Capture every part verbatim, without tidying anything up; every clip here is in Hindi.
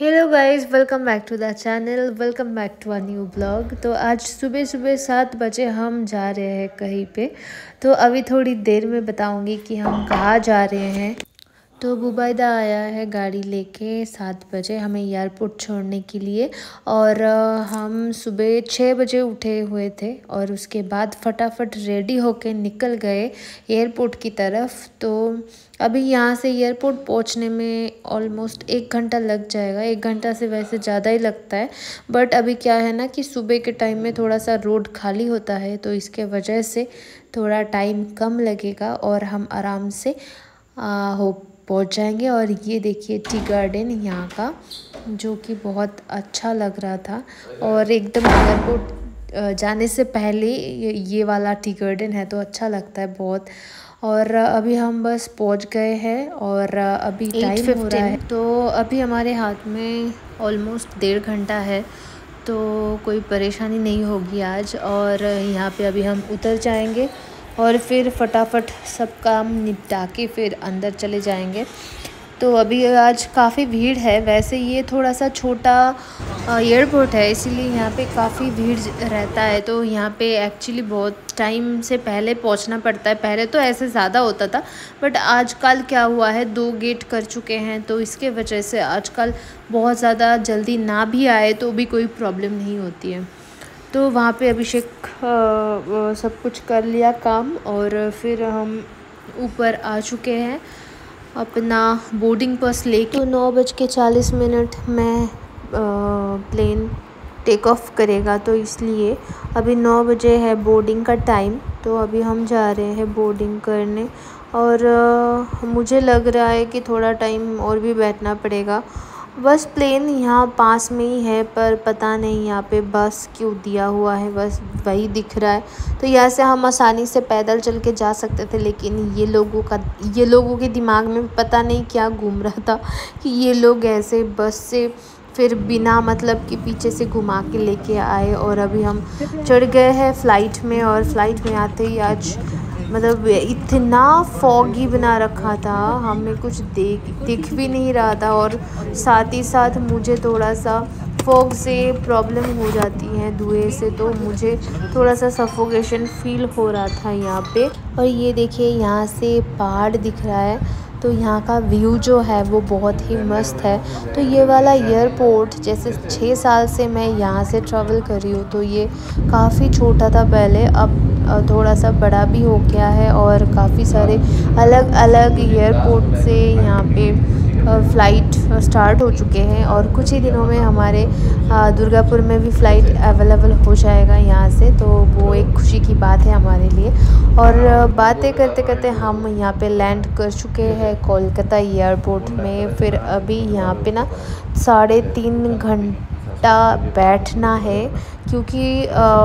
Hello guys, welcome back to the channel. Welcome back to a new blog. तो आज सुबह सुबह सात बजे हम जा रहे हैं कहीं पे। तो अभी थोड़ी देर में बताऊंगी कि हम कहाँ जा रहे हैं। तो बुबैदा आया है गाड़ी लेके सात बजे हमें एयरपोर्ट छोड़ने के लिए। और अ, हम सुबह छः बजे उठे हुए थे और उसके बाद फटाफट रेडी होके निकल गए एयरपोर्ट की तरफ। तो अभी यहाँ से एयरपोर्ट पहुँचने में ऑलमोस्ट एक घंटा लग जाएगा। एक घंटा से वैसे ज़्यादा ही लगता है, बट अभी क्या है ना कि सुबह के टाइम में थोड़ा सा रोड खाली होता है, तो इसके वजह से थोड़ा टाइम कम लगेगा और हम आराम से आ, हो पहुँच जाएंगे। और ये देखिए टी गार्डन यहाँ का, जो कि बहुत अच्छा लग रहा था। और एकदम एयरपोर्ट जाने से पहले ये ये वाला टी गार्डन है, तो अच्छा लगता है बहुत। और अभी हम बस पहुंच गए हैं और अभी टाइम हो रहा है। तो अभी हमारे हाथ में ऑलमोस्ट डेढ़ घंटा है, तो कोई परेशानी नहीं होगी आज। और यहाँ पे अभी हम उतर जाएंगे और फिर फटाफट सब काम निपटा के फिर अंदर चले जाएंगे। तो अभी आज काफ़ी भीड़ है। वैसे ये थोड़ा सा छोटा एयरपोर्ट है, इसीलिए यहाँ पे काफ़ी भीड़ रहता है। तो यहाँ पे एक्चुअली बहुत टाइम से पहले पहुँचना पड़ता है। पहले तो ऐसे ज़्यादा होता था, बट आजकल क्या हुआ है, दो गेट कर चुके हैं, तो इसके वजह से आजकल बहुत ज़्यादा जल्दी ना भी आए तो भी कोई प्रॉब्लम नहीं होती है। तो वहाँ पे अभिषेक सब कुछ कर लिया काम और फिर हम ऊपर आ चुके हैं अपना बोर्डिंग पास लेके। तो नौ बज के चालीस मिनट में प्लेन टेक ऑफ करेगा, तो इसलिए अभी नौ बजे है बोर्डिंग का टाइम। तो अभी हम जा रहे हैं बोर्डिंग करने और आ, मुझे लग रहा है कि थोड़ा टाइम और भी बैठना पड़ेगा। बस प्लेन यहाँ पास में ही है, पर पता नहीं यहाँ पे बस क्यों दिया हुआ है, बस वही दिख रहा है। तो यहाँ से हम आसानी से पैदल चल के जा सकते थे, लेकिन ये लोगों का ये लोगों के दिमाग में पता नहीं क्या घूम रहा था कि ये लोग ऐसे बस से फिर बिना मतलब कि पीछे से घुमा के लेके आए। और अभी हम चढ़ गए हैं फ़्लाइट में और फ्लाइट में आते ही आज मतलब इतना फॉगी बना रखा था, हमें कुछ देख दिख भी नहीं रहा था। और साथ ही साथ मुझे थोड़ा सा फॉग से प्रॉब्लम हो जाती है, धुएं से, तो मुझे थोड़ा सा सफोकेशन फील हो रहा था यहाँ पे। और ये देखिए यहाँ से पहाड़ दिख रहा है, तो यहाँ का व्यू जो है वो बहुत ही मस्त है। तो ये वाला एयरपोर्ट जैसे छः साल से मैं यहाँ से ट्रैवल कर रही हूँ, तो ये काफ़ी छोटा था पहले, अब थोड़ा सा बड़ा भी हो गया है। और काफ़ी सारे अलग अलग एयरपोर्ट से यहाँ पे फ़्लाइट स्टार्ट हो चुके हैं और कुछ ही दिनों में हमारे दुर्गापुर में भी फ़्लाइट अवेलेबल हो जाएगा यहाँ से, तो वो एक खुशी की बात है हमारे लिए। और बातें करते करते हम यहाँ पे लैंड कर चुके हैं कोलकाता एयरपोर्ट में। फिर अभी यहाँ पे ना साढ़े तीन घंटा बैठना है, क्योंकि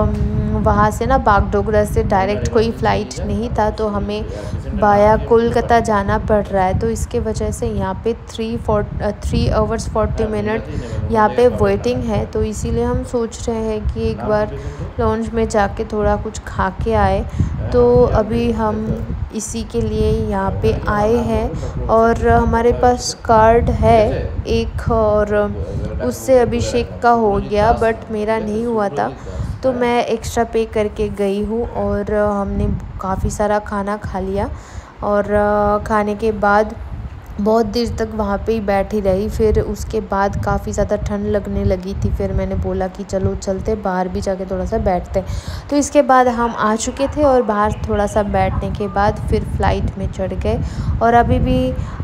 वहाँ से ना बागडोगरा से डायरेक्ट कोई फ़्लाइट नहीं था, तो हमें बाया कोलकाता जाना पड़ रहा है। तो इसके वजह से यहाँ पे three four three hours forty minute यहाँ पे वेटिंग है। तो इसीलिए हम सोच रहे हैं कि एक बार लॉन्च में जाके थोड़ा कुछ खा के आए। तो अभी हम इसी के लिए यहाँ पे आए हैं और हमारे पास कार्ड है एक, और उससे अभिषेक का हो गया बट मेरा नहीं हुआ था, तो मैं एक्स्ट्रा पे करके गई हूँ। और हमने काफ़ी सारा खाना खा लिया और खाने के बाद बहुत देर तक वहाँ पे ही बैठी रही। फिर उसके बाद काफ़ी ज़्यादा ठंड लगने लगी थी, फिर मैंने बोला कि चलो चलते बाहर भी जाके थोड़ा सा बैठते। तो इसके बाद हम आ चुके थे और बाहर थोड़ा सा बैठने के बाद फिर फ़्लाइट में चढ़ गए। और अभी भी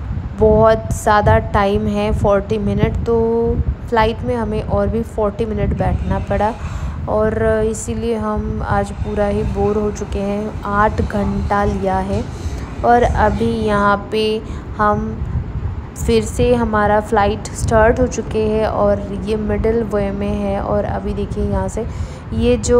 बहुत ज़्यादा टाइम है, फोर्टी मिनट, तो फ़्लाइट में हमें और भी फोर्टी मिनट बैठना पड़ा और इसीलिए हम आज पूरा ही बोर हो चुके हैं। आठ घंटा लिया है और अभी यहाँ पे हम फिर से हमारा फ़्लाइट स्टार्ट हो चुके हैं और ये मिडल वे में है। और अभी देखिए यहाँ से ये जो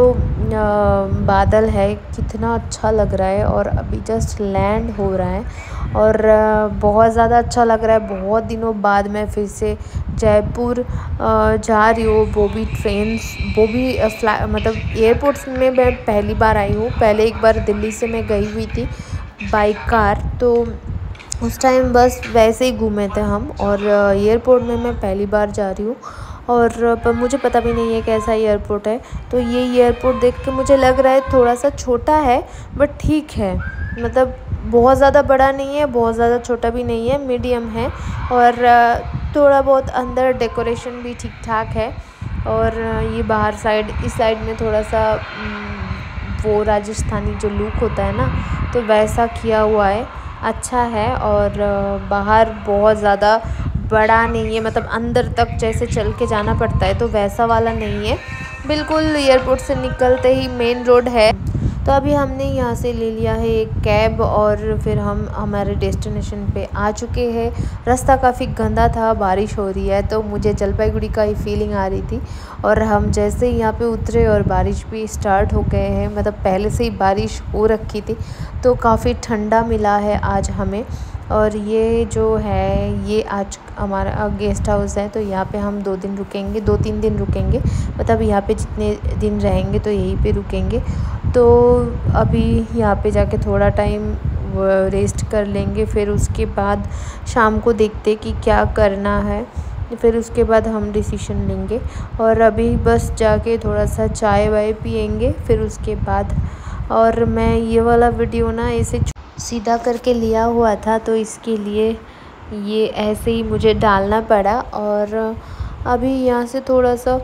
बादल है कितना अच्छा लग रहा है और अभी जस्ट लैंड हो रहा है और बहुत ज़्यादा अच्छा लग रहा है। बहुत दिनों बाद मैं फिर से जयपुर जा रही हूँ, वो भी ट्रेन, वो भी फ्ला मतलब एयरपोर्ट्स में मैं पहली बार आई हूँ। पहले एक बार दिल्ली से मैं गई हुई थी बाई कार, तो उस टाइम बस वैसे ही घूमे थे हम। और एयरपोर्ट में मैं पहली बार जा रही हूँ और पर मुझे पता भी नहीं है कैसा एयरपोर्ट है। तो ये एयरपोर्ट देख के मुझे लग रहा है थोड़ा सा छोटा है बट ठीक है, मतलब बहुत ज़्यादा बड़ा नहीं है, बहुत ज़्यादा छोटा भी नहीं है, मीडियम है। और थोड़ा बहुत अंदर डेकोरेशन भी ठीक ठाक है। और ये बाहर साइड, इस साइड में थोड़ा सा वो राजस्थानी जो लुक होता है ना, तो वैसा किया हुआ है, अच्छा है। और बाहर बहुत ज़्यादा बड़ा नहीं है, मतलब अंदर तक जैसे चल के जाना पड़ता है तो वैसा वाला नहीं है, बिल्कुल एयरपोर्ट से निकलते ही मेन रोड है। तो अभी हमने यहाँ से ले लिया है एक कैब और फिर हम हमारे डेस्टिनेशन पे आ चुके हैं। रास्ता काफ़ी गंदा था, बारिश हो रही है तो मुझे जलपाईगुड़ी का ही फीलिंग आ रही थी। और हम जैसे ही यहाँ पे उतरे और बारिश भी स्टार्ट हो गए हैं, मतलब पहले से ही बारिश हो रखी थी तो काफ़ी ठंडा मिला है आज हमें। और ये जो है ये आज हमारा गेस्ट हाउस है, तो यहाँ पे हम दो दिन रुकेंगे, दो तीन दिन रुकेंगे, मतलब यहाँ पे जितने दिन रहेंगे तो यहीं पे रुकेंगे। तो अभी यहाँ पे जाके थोड़ा टाइम रेस्ट कर लेंगे, फिर उसके बाद शाम को देखते कि क्या करना है, फिर उसके बाद हम डिसीजन लेंगे। और अभी बस जाके थोड़ा सा चाय वाय पियेंगे फिर उसके बाद। और मैं ये वाला वीडियो ना ऐसे सीधा करके लिया हुआ था तो इसके लिए ये ऐसे ही मुझे डालना पड़ा। और अभी यहाँ से थोड़ा सा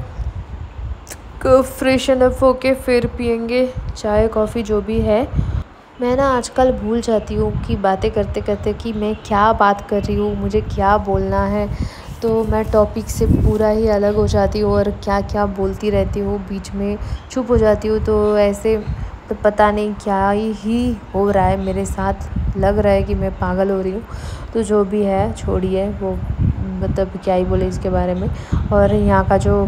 फ्रेशन अप होके फिर पियेंगे चाय कॉफ़ी जो भी है। मैं ना आजकल भूल जाती हूँ कि बातें करते करते कि मैं क्या बात कर रही हूँ, मुझे क्या बोलना है, तो मैं टॉपिक से पूरा ही अलग हो जाती हूँ और क्या क्या बोलती रहती हूँ, बीच में चुप हो जाती हूँ। तो ऐसे तो पता नहीं क्या ही हो रहा है मेरे साथ, लग रहा है कि मैं पागल हो रही हूँ। तो जो भी है छोड़िए, वो मतलब क्या ही बोले इसके बारे में। और यहाँ का जो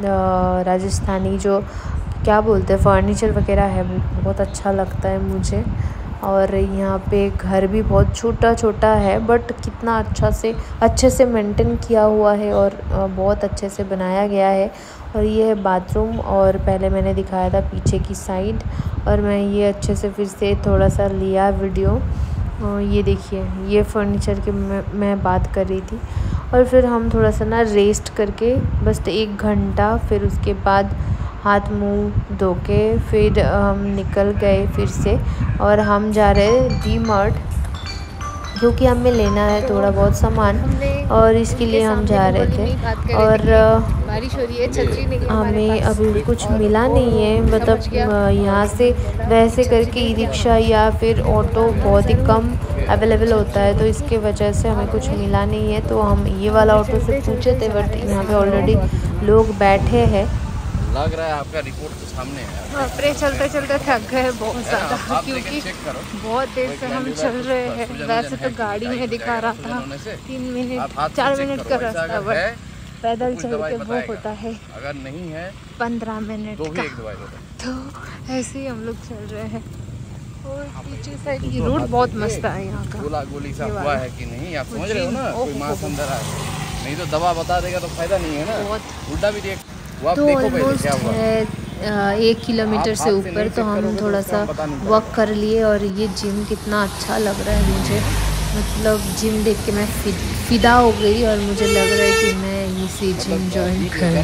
राजस्थानी जो क्या बोलते हैं फर्नीचर वगैरह है वो बहुत अच्छा लगता है मुझे। और यहाँ पे घर भी बहुत छोटा छोटा है बट कितना अच्छा से अच्छे से मेंटेन किया हुआ है और बहुत अच्छे से बनाया गया है। और ये है बाथरूम, और पहले मैंने दिखाया था पीछे की साइड, और मैं ये अच्छे से फिर से थोड़ा सा लिया वीडियो। और ये देखिए ये फर्नीचर की मैं, मैं बात कर रही थी। और फिर हम थोड़ा सा ना रेस्ट करके बस एक घंटा, फिर उसके बाद हाथ मुंह धो के फिर हम निकल गए फिर से। और हम जा रहे हैं डी मार्ट क्योंकि हमें लेना है थोड़ा बहुत सामान, और इसके लिए हम जा रहे थे। और बारिश हो रही है, छतरी नहीं है हमें अभी कुछ मिला नहीं है, मतलब यहाँ से वैसे करके ई रिक्शा या फिर ऑटो बहुत ही कम अवेलेबल होता है, तो इसके वजह से हमें कुछ मिला नहीं है। तो हम ये वाला ऑटो से पूछे थे बट यहाँ पे ऑलरेडी लोग बैठे हैं। लग रहा है आपका रिपोर्ट तो सामने है। अपने चलते चलते थक गए बहुत ज़्यादा, क्योंकि बहुत देर से हम चल रहे हैं। वैसे तो गाड़ी में दिखा रहा था तीन मिनट चार मिनट का रास्ता, बट पैदल चल के वो होता है अगर नहीं है पंद्रह मिनट तो का। भी एक दवाई होता है। तो ऐसे ही हम लोग चल रहे हैं। और पीछे साइड की रोड बहुत मस्त है यहाँ का। गोला गोली सा हुआ है कि नहीं, आप समझ रहे हो ना, कोई मांस अंदर आए, नहीं तो दवा बता देगा तो फायदा नहीं है ना, उल्टा भी देख। तो ऑलमोस्ट है एक किलोमीटर से ऊपर, तो हम थोड़ा सा वॉक कर लिए। और ये जिम कितना अच्छा लग रहा है मुझे, मतलब जिम देख के मैं फिदा हो गई और मुझे लग रहा है कि मैं इसी जिम ज्वाइन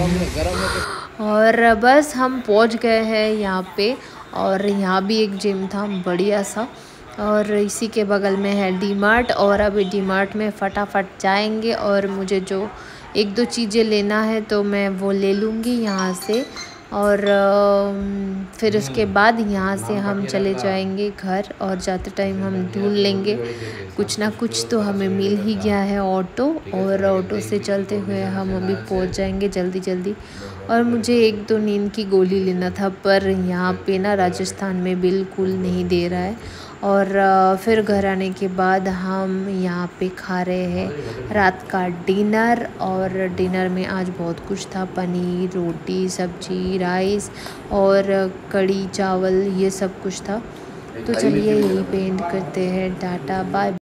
करूँ। और बस हम पहुँच गए हैं यहाँ पे, और यहाँ भी एक जिम था बढ़िया सा, और इसी के बगल में है डी मार्ट। और अभी डी मार्ट में फटाफट जाएंगे और मुझे जो एक दो चीज़ें लेना है तो मैं वो ले लूँगी यहाँ से। और फिर उसके बाद यहाँ से हम चले जाएंगे घर, और जाते टाइम हम ढूंढ लेंगे कुछ ना कुछ, तो हमें मिल ही गया है ऑटो, और ऑटो से चलते हुए हम अभी पहुँच जाएंगे जल्दी जल्दी। और मुझे एक दो नींद की गोली लेना था, पर यहाँ पे ना राजस्थान में बिल्कुल नहीं दे रहा है। और फिर घर आने के बाद हम यहाँ पे खा रहे हैं रात का डिनर, और डिनर में आज बहुत कुछ था, पनीर, रोटी, सब्जी, राइस और कढ़ी चावल, ये सब कुछ था। तो चलिए यहीं पे एंड करते हैं, टाटा बाय।